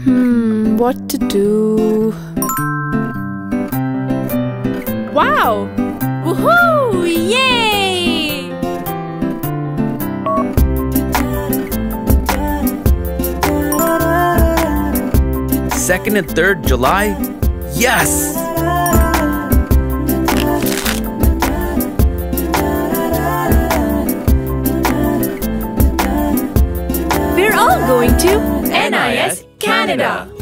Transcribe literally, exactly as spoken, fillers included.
Hmm, what to do? Wow! Woohoo! Yay! Second and third July? Yes! We're all going to N I S Canada.